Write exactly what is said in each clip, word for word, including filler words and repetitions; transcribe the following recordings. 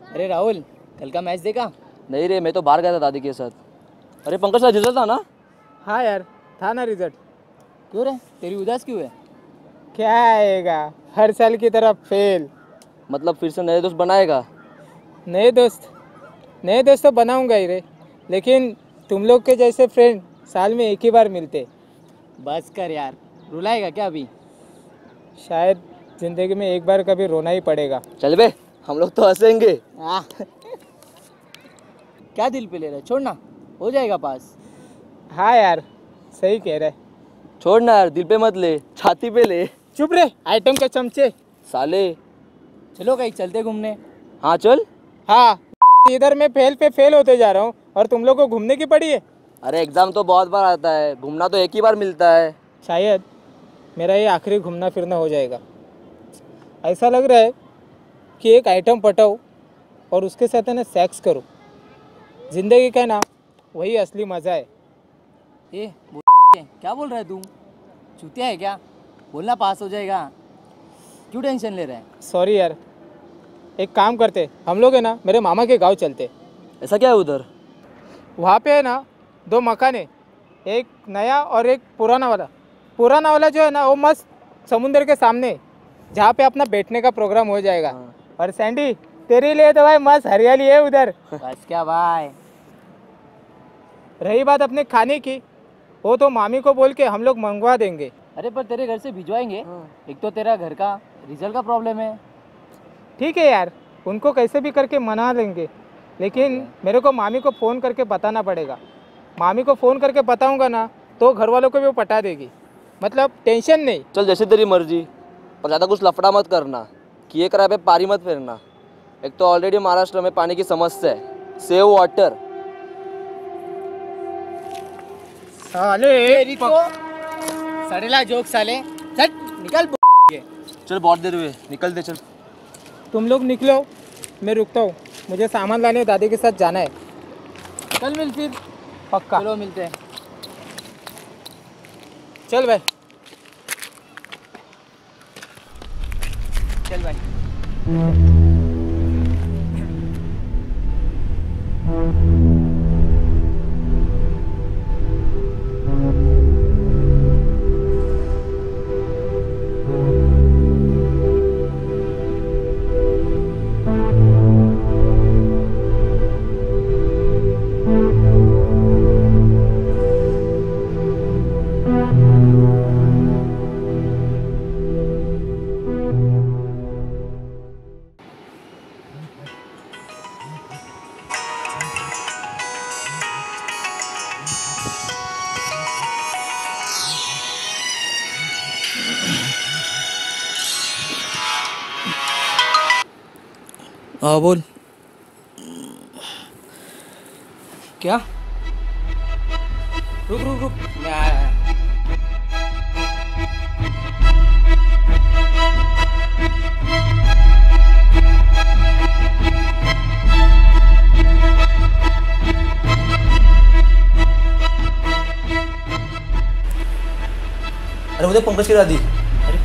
अरे राहुल, कल का मैच देखा? नहीं रे, मैं तो बाहर गया था दादी के साथ। अरे पंकज का रिजल्ट था ना? हाँ यार, था ना रिजल्ट। क्यों रे, तेरी उदास क्यों है? क्या आएगा, हर साल की तरह फेल। मतलब फिर से नए दोस्त बनाएगा? नए दोस्त नए दोस्त तो बनाऊंगा ही रे, लेकिन तुम लोग के जैसे फ्रेंड साल में एक ही बार मिलते। बस कर यार, रुलाएगा क्या अभी? शायद जिंदगी में एक बार कभी रोना ही पड़ेगा। चल बे, हम लोग तो हंसेंगे। आह, क्या दिल पे ले रहा है? छोड़ना, हो जाएगा पास। हाँ यार, सही कह रहे। छोड़ ना यार, दिल पे मत ले, छाती पे ले। चुप रे आइटम के चमचे साले। चलो कहीं चलते घूमने। हाँ चल। हाँ, इधर मैं फेल पे फेल होते जा रहा हूँ और तुम लोग को घूमने की पड़ी है। अरे एग्जाम तो बहुत बार आता है, घूमना तो एक ही बार मिलता है। शायद मेरा ये आखिरी घूमना फिरना हो जाएगा। ऐसा लग रहा है कि एक आइटम पटाओ और उसके साथ है ना सेक्स करो। जिंदगी का ना वही असली मज़ा है। ए क्या बोल रहा है तू? चूतिया है क्या? बोलना पास हो जाएगा, क्यों टेंशन ले रहा है? सॉरी यार, एक काम करते, हम लोग है ना मेरे मामा के गांव चलते। ऐसा क्या है उधर? वहाँ पे है ना दो मकान है, एक नया और एक पुराना वाला। पुराना वाला जो है ना वो मस्त समुंदर के सामने है, जहाँ पे अपना बैठने का प्रोग्राम हो जाएगा। हाँ। और सैंडी तेरे लिए तो भाई मस्त हरियाली है उधर। बस क्या भाई। रही बात अपने खाने की, वो तो मामी को बोल के हम लोग मंगवा देंगे। अरे पर तेरे घर से भिजवाएंगे। एक तो तेरा घर का रिजल्ट का प्रॉब्लम है। ठीक है यार, उनको कैसे भी करके मना लेंगे, लेकिन मेरे को मामी को फ़ोन करके बताना पड़ेगा। मामी को फ़ोन करके बताऊंगा ना तो घर वालों को भी वो पटा देगी। मतलब टेंशन नहीं। चल जैसे तेरी मर्जी, पर ज़्यादा कुछ लफड़ा मत करना, किए कराए पे पारी मत फेरना। एक तो ऑलरेडी महाराष्ट्र में पानी की समस्या है, सेव वाटर। साले सड़ेला जोक साले, चल निकल। चल बहुत देर हुए, निकलते चल। तुम लोग निकलो, मैं रुकता हूँ, मुझे सामान लाने दादी के साथ जाना है। कल मिल फिर। पक्का। चलो मिलते हैं। चल भाई। चल भाई। हाँ बोल। क्या? रुक रुक रुक, मैं आया। अरे मुझे पंकज की दादी। अरे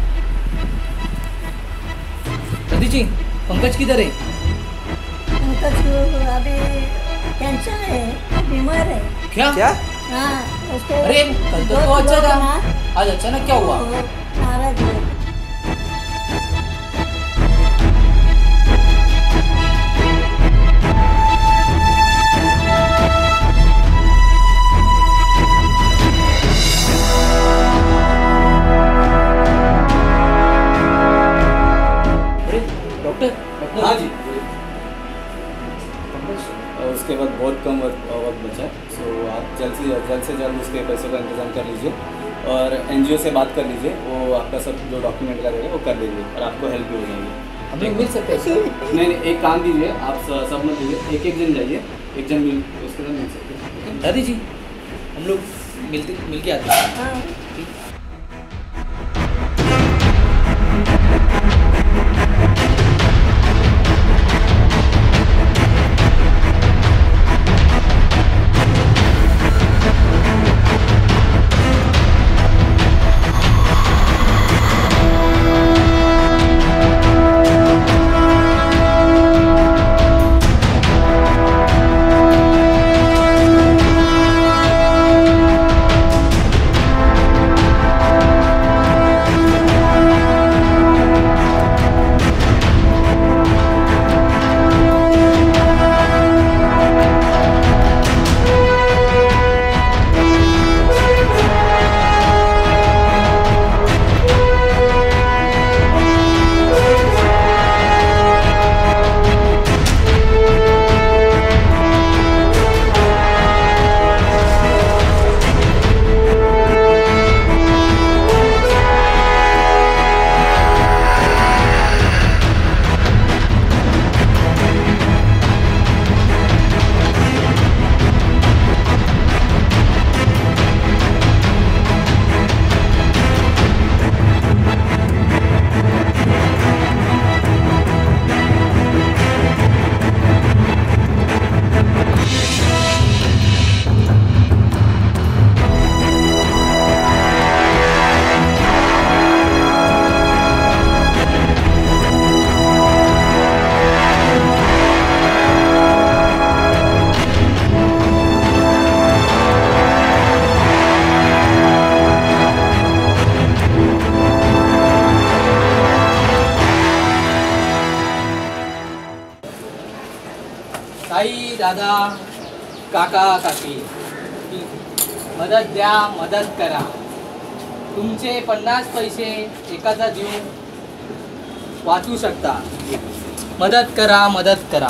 दादी जी, पंकज किधर है? पंकज को अभी कैंसर है, बीमार है। क्या क्या? हाँ, उसके अरे कल तो, दोस्त तो अच्छा लोग था, ना, आज अचानक क्या हुआ? वो नाराज है। अरे डॉक्टर डॉक्टर हाँ जी। और उसके बाद बहुत कम वक्त वक्त बचा है, सो आप जल्द से जल्द से जल्द उसके पैसों का इंतज़ाम कर लीजिए और एनजीओ से बात कर लीजिए, वो आपका सब जो डॉक्यूमेंट करेगा वो कर देंगे और आपको हेल्प भी हो जाएगी। हम लोग मिल सकते हैं? नहीं नहीं, एक काम कीजिए, आप स- सब मत दीजिए, एक एक जन जाइए, एक जन मिल उसके साथ मिल सकते हैं। दादी जी, हम लोग मिलते मिल के आते हैं। हाँ। दादा काका काकी मदत द्या मदत करा. तुमचे पन्नास पैसे एकाचा जीव वाचू शकता. मदत करा मदत करा.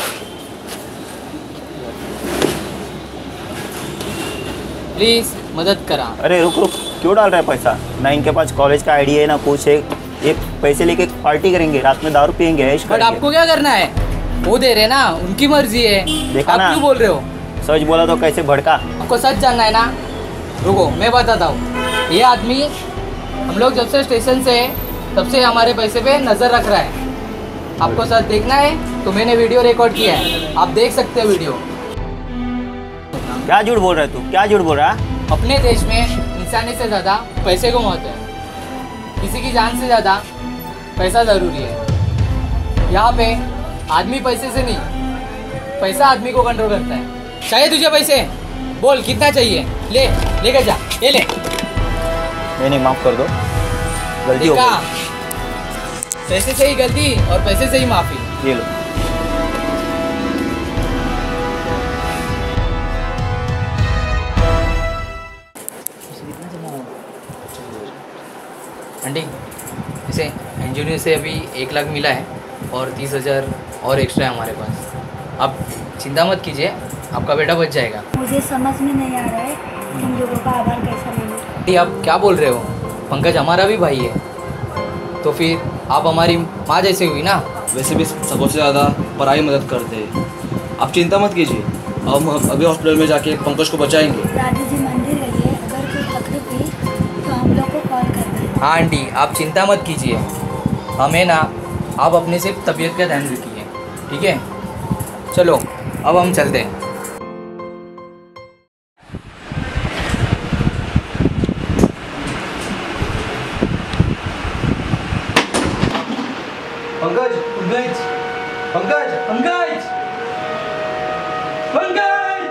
प्लीज मदद करा. अरे रुक रुक, क्यों डाल रहा है पैसा? ना इनके पास कॉलेज का आईडी है ना कुछ है. एक पैसे लेके पार्टी करेंगे, रात में दारू पियेंगे, ऐश बट करेंगे. आपको क्या करना है? वो दे रहे ना, उनकी मर्जी है. देखा आप ना? क्यों बोल रहे हो? सच बोला तो कैसे भड़का. आपको सच जानना है ना? रुको मैं बताता हूँ. ये आदमी हम लोग जब से स्टेशन से तब से हमारे पैसे पे नज़र रख रहा है. आपको सच देखना है तो मैंने वीडियो रिकॉर्ड किया है, आप देख सकते हो वीडियो. क्या झूठ बोल रहा है तू? क्या झूठ बोल रहा है? अपने देश में इंसानी से ज़्यादा पैसे को महत्व है. किसी की जान से ज़्यादा पैसा ज़रूरी है. यहाँ पे आदमी पैसे से नहीं, पैसा आदमी को कंट्रोल करता है. चाहिए तुझे पैसे? बोल कितना चाहिए, ले लेकर जा. ये ले. नहीं नहीं, माफ़ कर दो, गलती हो देखा, गई. पैसे से ही गलती और पैसे से ही माफ़ी. ये लो. आंटी इसे एनजीओ से अभी एक लाख मिला है और तीस हज़ार और एक्स्ट्रा है हमारे पास. आप चिंता मत कीजिए, आपका बेटा बच जाएगा. मुझे समझ में नहीं आ रहा है तुम लोगों का आभार कैसा लेना. आंटी आप क्या बोल रहे हो? पंकज हमारा भी भाई है, तो फिर आप हमारी माँ जैसे हुई ना. वैसे भी सबसे ज़्यादा पराई मदद करते हैं. आप चिंता मत कीजिए, हम अभी हॉस्पिटल में जाके पंकज को बचाएंगे. दादी जी मंदिर गई है, अगर कोई तकलीफ हुई तो हम लोग को कॉल करना. हाँ आंटी आप चिंता मत कीजिए, हमें ना आप अपने से तबीयत का ध्यान रखिए. ठीक है, चलो अब हम चलते हैं. पंकज पंकज पंकज पंकज पंकज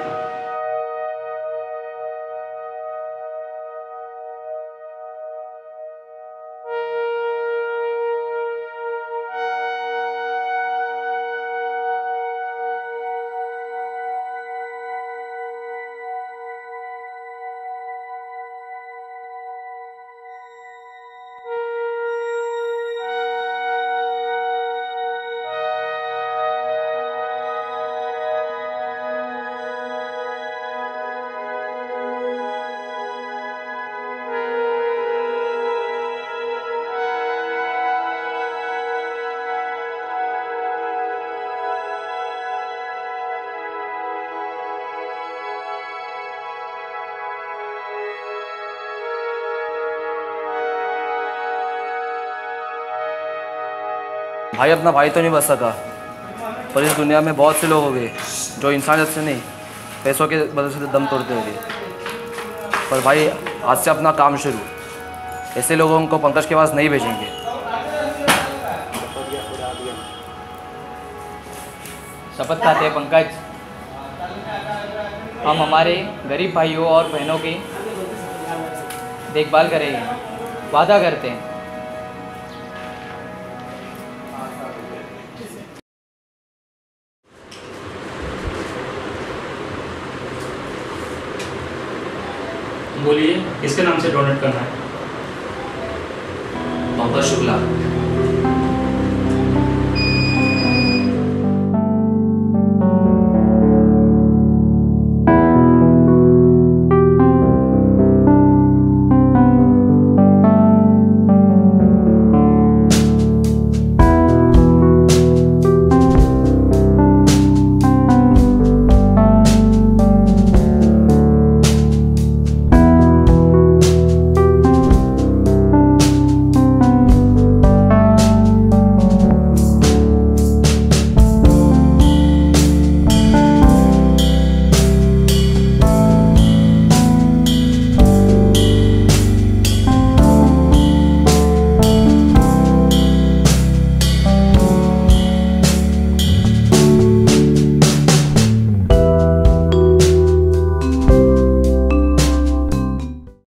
भाई अपना भाई तो नहीं बच सका, पर इस दुनिया में बहुत से लोग हो गए जो इंसानियत से नहीं पैसों के वजह से दम तोड़ते हो गए. पर भाई आज से अपना काम शुरू. ऐसे लोगों को पंकज के पास नहीं भेजेंगे. शपथ खाते हैं पंकज, हम हमारे गरीब भाइयों और बहनों की देखभाल करेंगे. वादा करते हैं. बोलिए, किसके नाम से डोनेट करना है? पंकज शुक्ला.